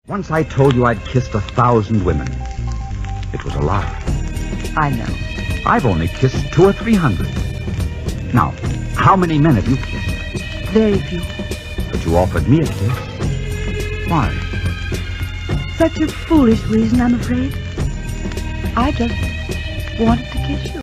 Once I told you I'd kissed 1,000 women. It was a lie. I know. I've only kissed 200 or 300. Now, how many men have you kissed? Very few. But you offered me a kiss. Why? Such a foolish reason, I'm afraid. I just wanted to kiss you.